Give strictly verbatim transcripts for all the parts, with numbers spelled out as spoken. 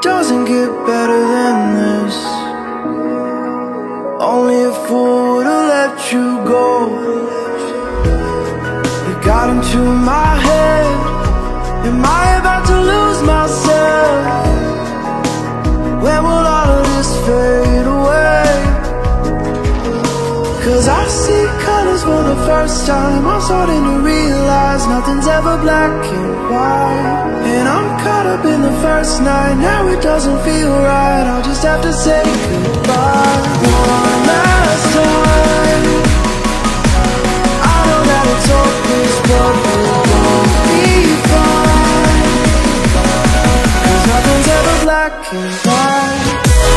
doesn't get better than this. Only a fool would've let you go. You got into my head. Am I about to lose myself? When will all of this fade away? Cause I see colors for the first time. I'm starting to realize nothing's ever black and white. And I'm caught up in the first night. Now it doesn't feel right. I'll just have to say goodbye one last time. I know that it's hopeless, but we'll be fine. Cause nothing's ever black and white.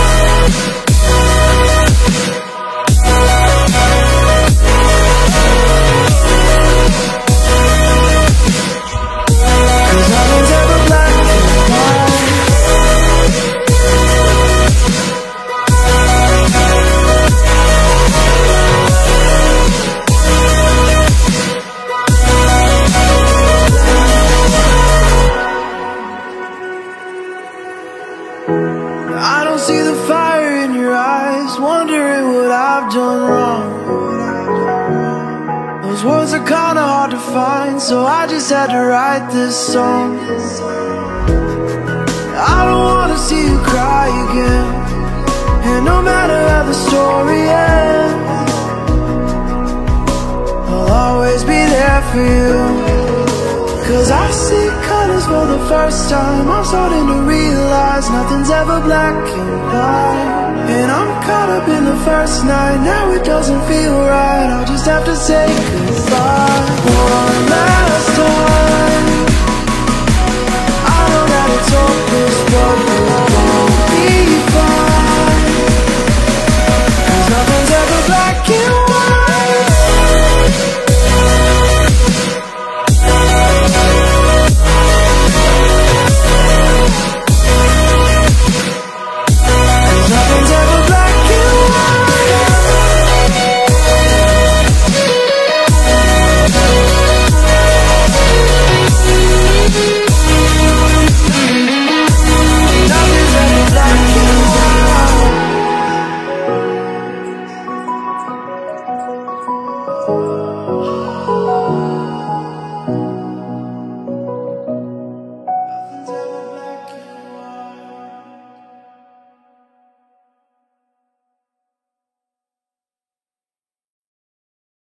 I don't see the fire in your eyes, wondering what I've done wrong. Those words are kinda hard to find, so I just had to write this song. I don't wanna see you cry again, and no matter how the story ends, I'll always be there for you. Cause I see colors for the first time. I'm starting to realize nothing's ever black and white. And I'm caught up in the first night. Now it doesn't feel right. I'll just have to say goodbye one last time. I know that it's hopeless, but we'll be fine. Cause nothing's ever black and white.